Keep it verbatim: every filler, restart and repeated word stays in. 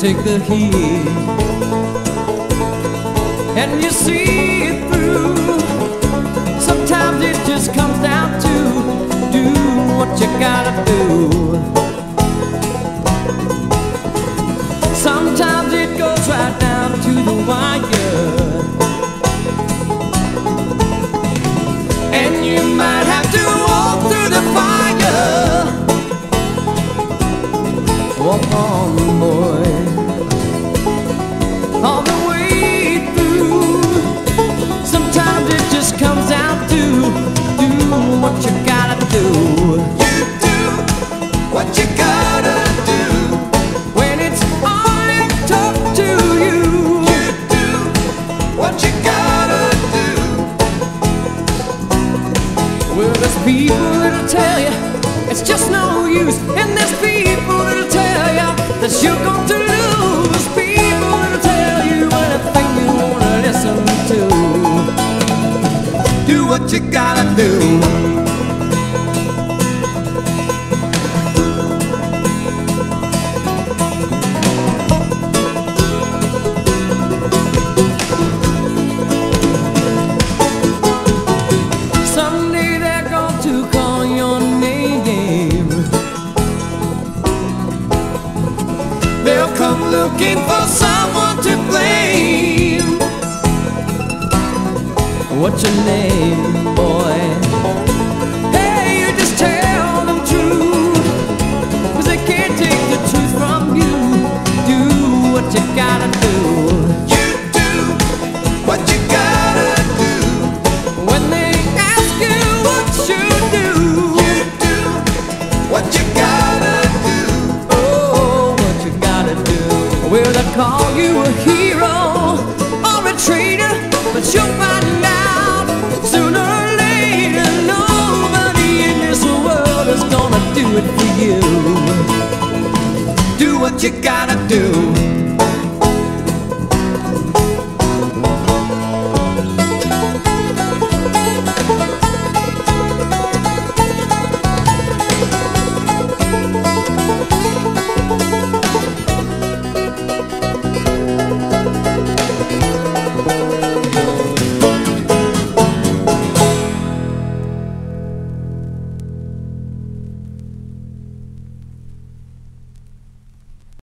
take the heat, and you see it through. Sometimes it just comes down to do what you gotta do. Sometimes it goes right down to the wire, and you might have to walk through the fire. Walk on, boy, all the way through. Sometimes it just comes down to do what you gotta do. You do what you gotta do when it's all left up to you. You do what you gotta do. Well, there's people that'll tell you it's just no use, and there's people that'll tell you that you're going to lose. People that'll tell you anything you wanna listen to. Do what you gotta do. Someday they're going to call your name. They'll come looking for someone to blame. What's your name, boy? Hey, you just tell them truth, 'cause they can't take the truth from you. Do what you gotta do. You do what you gotta do. When they ask you what you do, You do what you gotta do. oh, what you gotta do. Well, they call you a hero or a traitor, but you'll find out sooner or later nobody in this world is gonna do it for you. Do what you gotta do.